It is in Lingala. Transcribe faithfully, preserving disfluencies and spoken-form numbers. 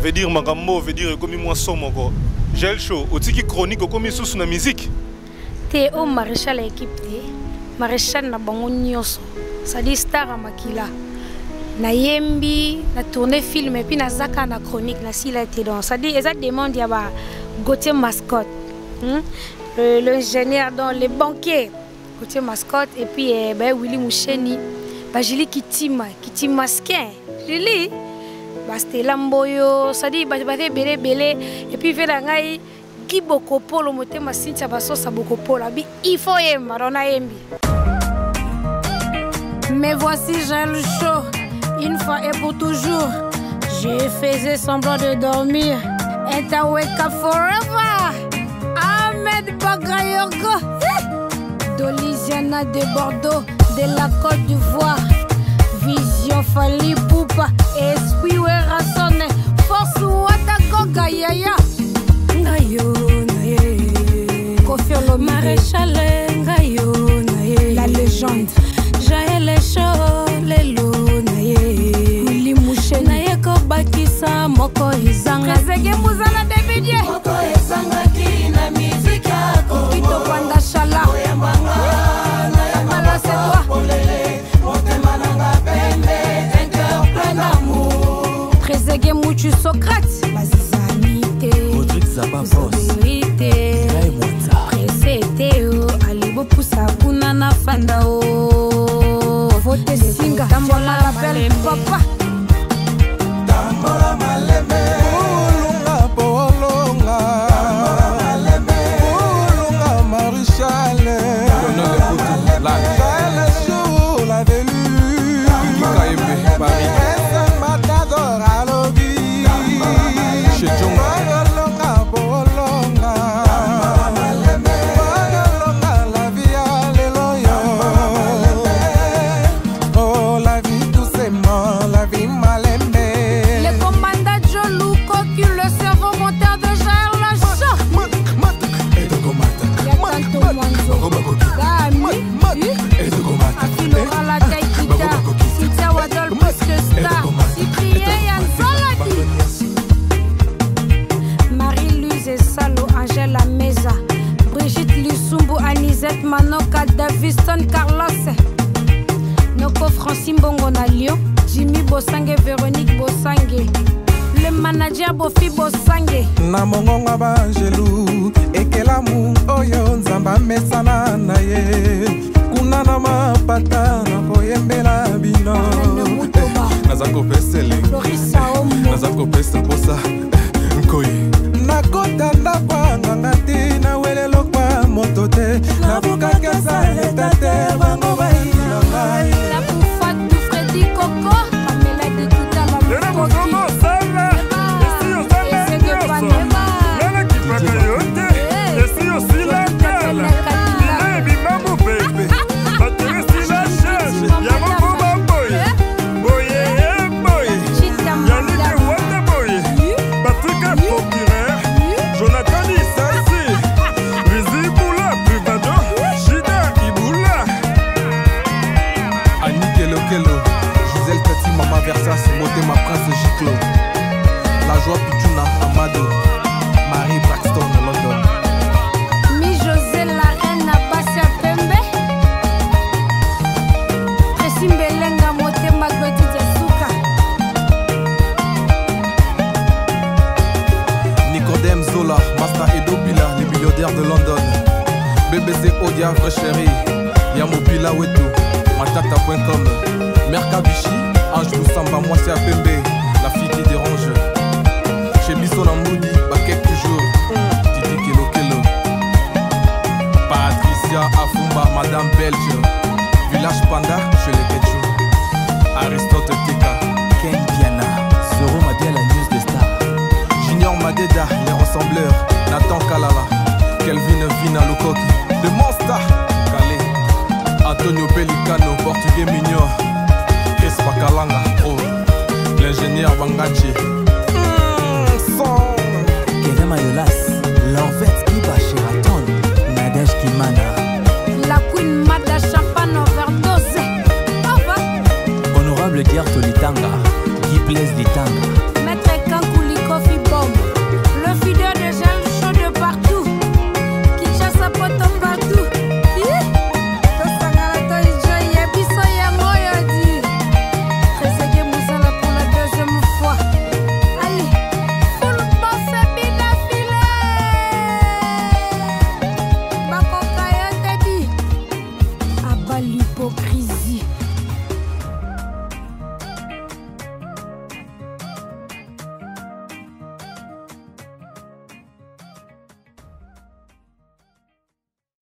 veut dire magambo, veut dire comme moi somme quoi. J'ai chaud, au tiki chronique comme sous na musique. T'es au maréchal équipe té, maréchal na bango nyonso. Ça dit star à makila. Na yembi, na tourner film et puis na zaka na chronique na sila té donc. Ça dit ça demande ya ba Gauthier mascotte. Hmm? L'ingénieur dans les banquiers. Gauthier mascotte et puis eh, ben Willy Moucheni. Bah Julie Kitima, Kitima masquin. Julie bah c'était Lamboyo, ça dit bah bah belé belé et puis vers ngai Guy Bokopo le moté ma Cynthia baso sa Bokopo la bi il faut yemba on a yembi. Mais voici j'ai le show une fois et pour toujours. Je faisais semblant de dormir and I wake up forever. Ahmed Bagayogo Dolisiana de Bordeaux de la Côte d'Ivoire. Vision Fali Poupa, esprit ouais rassonne, force Ouattako Gayaya. Ngayo naye, Kofi Olomide, maréchal Ngayo naye, la légende. Jaël les chauds, les lots naye, Willy Moucheni naye ko bakisa moko izanga. Trezege muzana debidie, moko izanga ki na musique yako. Kito panda shala, oyambanga, nayambala c'est toi. Trezege Mouchu Socrate, Bazizanité, Rodrigue Zababos, Précétéo, Alibo Poussa Pounana Fandao, Vote Singa, Tambola l'appelle papa. Tambola Maleme, Olunga Polonga, Maleme, Olunga Maréchal, la chou, la velu, Paris. Manoka Daviston Carlos Noko Francine Bongo na Lyon Jimmy Bosange Véronique Bosange le manager Bofi Bosange na mongonga bangelou ekelamu oyo nzamba mesana na ye kuna na mapata na koyembela bino nazako pesele nazako pesa posa nkoi nakota ndapanga ngati na welelo kwa moto te nabuka kesa etate bango baina ngai la poufa du Freddy Coco Pamela de Tuta la Coco sana esi osana nyoso nana kipaka yote esi osila kala inebi mamu bebe bateresi la cherche ya moko baboye boye e boye yanike wata boye Patrika Procureur Jonathan Isasi Rizibula Privado Shida Ibula Annie Kelo Kelo Gisèle Tati Mama Versas Motema Prince Giclo La Joie Pichuna Amado Marie Braxton London Mi José la reine Abassia Pembe Tracy Mbelenga Motema Gwetite Suka Nicodème Zola Master Edo Bila les millionnaires de London B B C Odia Vrai Chéri Yamobila Weto Matata point com Merkabichi Ange Moussamba Moissé Pembe La fille qui dérange Chez Bisson Amoudi Bakek toujours Didi Kelo Kelo Patricia Afumba Madame Belge Village Panda chez les Ketchou Aristote Teka Ken Diana Zoro Madia la news des stars Junior Madeda les ressembleurs Nathan Kalala Kelvin Vina Lukoki The Monster Calais Antonio Pelicano Portugais Mignon Chris Pakalanga Oh l'ingénieur Bangachi